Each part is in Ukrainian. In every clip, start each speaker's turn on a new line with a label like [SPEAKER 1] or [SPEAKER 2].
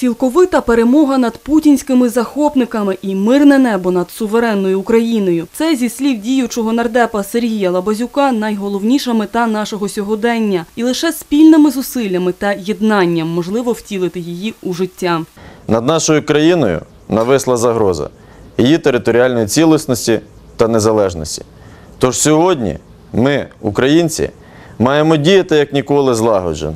[SPEAKER 1] Цілковита перемога над путінськими захопниками і мирне небо над суверенною Україною – це, зі слів діючого нардепа Сергія Лабазюка, найголовніша мета нашого сьогодення. І лише спільними зусиллями та єднанням можливо втілити її у життя.
[SPEAKER 2] Над нашою країною нависла загроза її територіальної цілісності та незалежності. Тож сьогодні ми, українці, маємо діяти як ніколи злагоджено.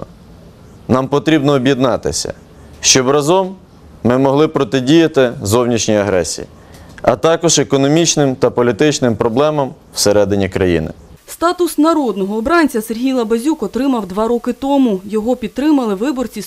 [SPEAKER 2] Нам потрібно об'єднатися, щоб разом ми могли протидіяти зовнішній агресії, а також економічним та політичним проблемам всередині країни.
[SPEAKER 1] Статус народного обранця Сергій Лабазюк отримав 2 роки тому. Його підтримали виборці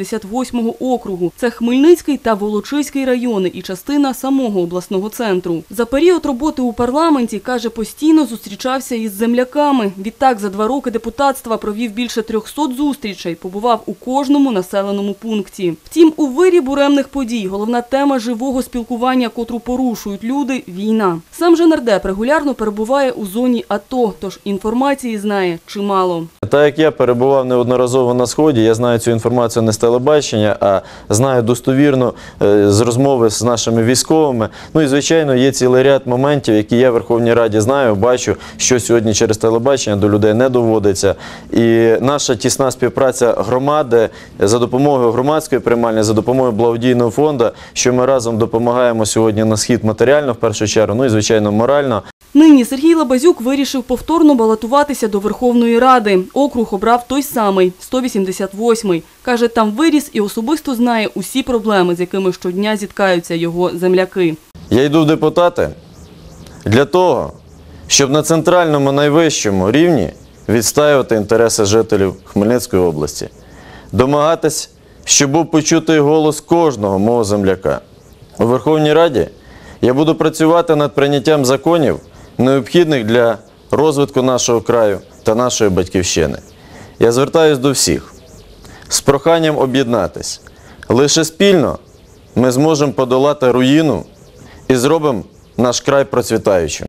[SPEAKER 1] 188-го округу. Це Хмельницький та Волочиський райони і частина самого обласного центру. За період роботи у парламенті, каже, постійно зустрічався із земляками. Відтак, за 2 роки депутатства провів більше 300 зустрічей, побував у кожному населеному пункті. Втім, у вирі буремних подій головна тема живого спілкування, котру порушують люди – війна. Сам же нардеп регулярно перебуває у зоні АТО, тож інформації знає чимало.
[SPEAKER 2] Так як я перебував неодноразово на Сході, я знаю цю інформацію не з телебачення, а знаю достовірно з розмови з нашими військовими. Ну і, звичайно, є цілий ряд моментів, які я в Верховній Раді знаю, бачу, що сьогодні через телебачення до людей не доводиться. І наша тісна співпраця громади за допомогою громадської приймальні, за допомогою благодійного фонду, що ми разом допомагаємо сьогодні на Схід матеріально, в першу чергу, ну і, звичайно, морально.
[SPEAKER 1] Нині Сергій Лабазюк вирішив повторно балотуватися до Верховної Ради. Округ обрав той самий – 188-й. Каже, там виріс і особисто знає усі проблеми, з якими щодня зіткаються його земляки.
[SPEAKER 2] Я йду в депутати для того, щоб на центральному найвищому рівні відстоювати інтереси жителів Хмельницької області. Домагатись, щоб був почутий голос кожного мого земляка. У Верховній Раді я буду працювати над прийняттям законів, необхідних для розвитку нашого краю та нашої батьківщини. Я звертаюсь до всіх з проханням об'єднатись. Лише спільно ми зможемо подолати руїну і зробимо наш край процвітаючим.